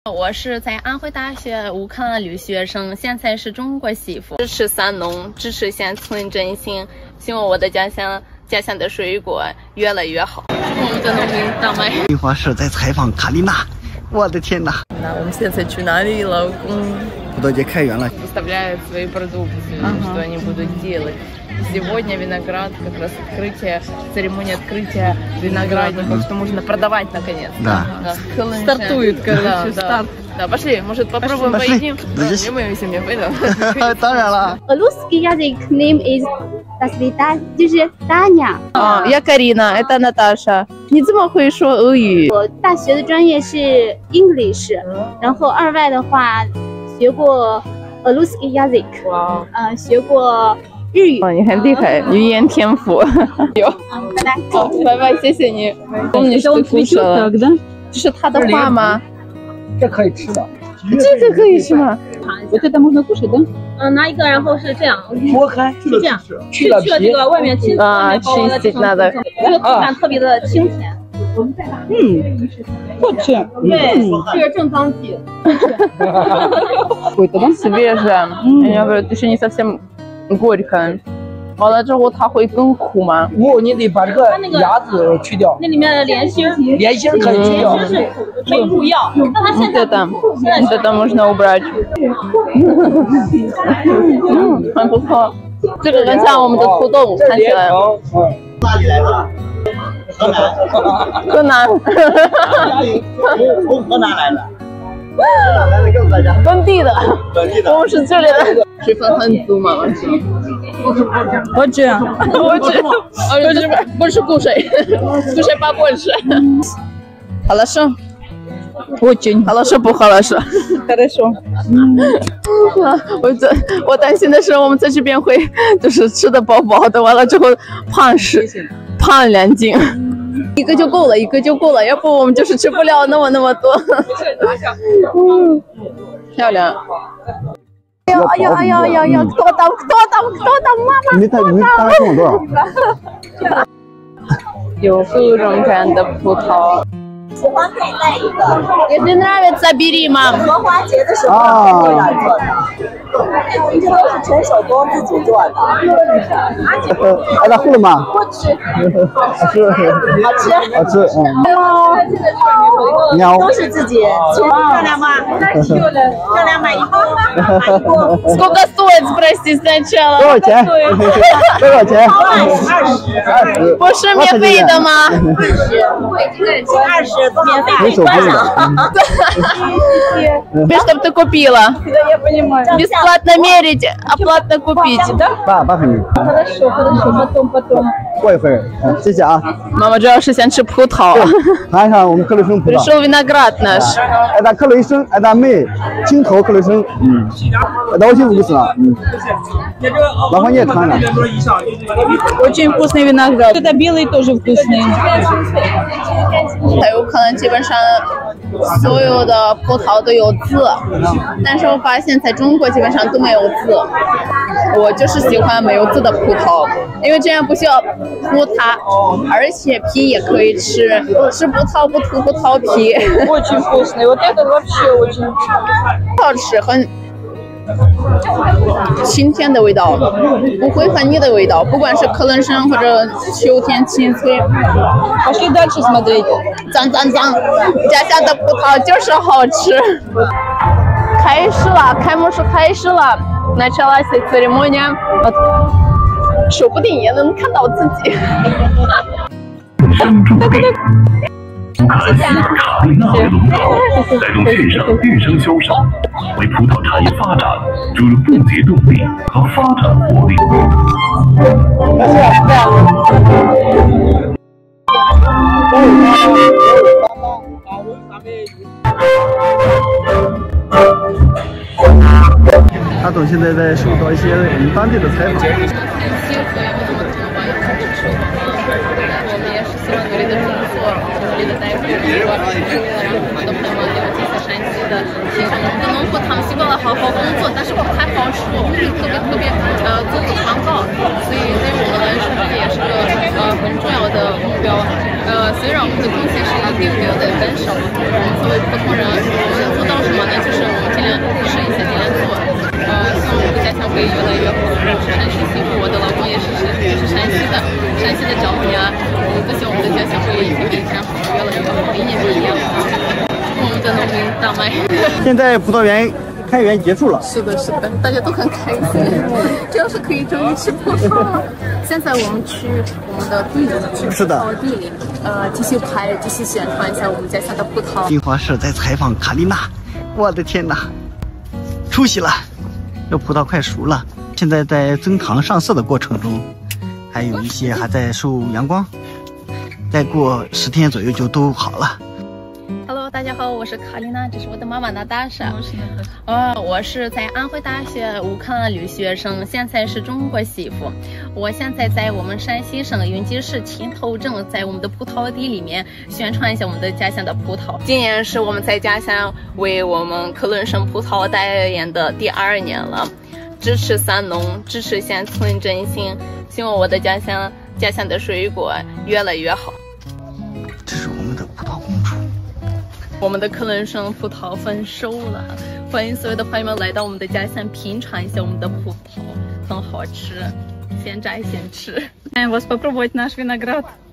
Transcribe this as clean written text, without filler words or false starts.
我是在安徽大学武康的留学生，现在是中国媳妇，支持三农，支持县村振兴，希望我的家乡的水果越来越好。我们的农民大麦。 桂花是在采访卡丽娜，我的天哪！ 那我们现在去哪里，老公？ 葡萄节开园了。 Выставляют свои продукции, что они будут делать. Сегодня виноград, как раз открытие, церемония открытия виноградников, что можно продавать наконец. Да. Стартует, короче, старт. Да, пошли, может попробуем поедим? Не моими семьями, понял? 当然了。 Русский язык name is до свидания，就是Таня。 Я Карина, это Наташа。你这么会说俄语？ 我大学的专业是 English， 然后二外的话学过Русский язык， 学过日语。 你很厉害，语言天赋。有。 拜拜。 好，拜拜，谢谢你。你是故事了。这是他的话吗？ 这可以吃的。 这个可以吃吗？ 我觉得можно кушать，да？拿一个，然后是这样， 剥开， 是这样，去了这个外面青啊，吃那的， 这个口感特别的清甜。 不吃。 对，这是正当季。 Свежее. Я говорю, еще не совсем горькое. 完了之后它会更苦吗？ 你得把这个芽子去掉。 那里面的莲心可以去掉。 莲心是苦的，没入药。那它现在 это можно убрать. 很不错。这个很像我们的土豆，看起来。 哪里来的？ 河南。 从河南来的。 本地的，我们是这里的。水分很足吗？我吃，不是固水，固水把锅吃。好了是，好了是不好了是。хорошо。我担心的是我们在这边会就是吃的饱饱的，完了之后胖2斤。一个就够了，要不我们就是吃不了那么多。漂亮。哎呀！多大妈妈！ 你大概送我多少？ 有各种各样的葡萄。 喜欢可以带一个。 Если нравится, bери, мам。 荷花节的时候会来做的，这都是纯手工自己做的。 哎，那厚了吗？ 不吃， 好吃。 好吃。 你好。 都是自己做。漂亮吗？漂亮，买一个。 Сколько стоит? Спроси сначала。 多少钱？20。 不是免费的吗 ？20，免费观赏。 Без чтобы ты купила. Бесплатно мерить, а платно купить. Хорошо, потом. 过一会儿，谢谢啊。 妈妈主要是想吃葡萄。 看一下我们克雷生葡萄。 Пришел виноград наш. Это克雷生，это мы，青头克雷生。Это очень вкусно。老黄你也尝尝。 Очень вкусный виноград. Это белый тоже вкусный. 还有可能基本上所有的葡萄都有籽，但是我发现在中国基本上都没有籽。我就是喜欢没有籽的葡萄，因为这样不需要吐它，而且皮也可以吃，吃葡萄不吐葡萄皮。 Очень вкусный. Вот это вообще очень 好吃，很清甜的味道，不会很腻的味道，不管是克伦生或者秋天青翠。Пошли дальше смотреть。脏，家乡的葡萄就是好吃。开始了，开幕式开始了。Началась церемония， 说不定也能看到自己。 卡丽娜的龙头带动线上日升销售，为葡萄产业发展注入不竭动力和发展活力。 阿董现在在受到一些我们当地的采访。 我们也是希望努力的工作，努力的带回中国，然后потом能够了解一下山西的农户他们习惯了好好工作，但是不太好说，不是特别做个广告，所以对于我们来说这也是个很重要的目标。虽然我们的贡献是一定的很少，我们作为普通人，我们能做到什么呢？就是我们尽量试一下，尽量做。希望我的家乡可以越来越好。我是山西西部，我的老公也是山西的，山西的长女啊。我们都希望我们的家乡会一天比一天好，越来越好，一年比一年好。我们的农民大麦。 现在葡萄园开园结束了。 是的，是的，大家都很开心，这要是可以终于吃葡萄了。现在我们去我们的地里，去葡萄地里，继续拍，继续宣传一下我们家乡的葡萄。 新华社在采访卡丽娜，我的天哪，出息了！这葡萄快熟了，现在在增糖上色的过程中，还有一些还在受阳光，再过10天左右就都好了。 Hello， 大家好，我是卡丽娜，这是我的妈妈娜达莎。我是在安徽大学乌克兰留学生，现在是中国媳妇。我现在在我们山西省云集市青头镇，在我们的葡萄地里面宣传一下我们的家乡的葡萄。今年是我们在家乡为我们科伦省葡萄代言的第2年了，支持三农，支持乡村振兴，希望我的家乡的水果越来越好。 这是我们的葡萄公主。 我们的科伦省葡萄丰收了，欢迎所有的朋友们来到我们的家乡品尝一下我们的葡萄，很好吃，现摘现吃。 Вас попробовать наш виноград.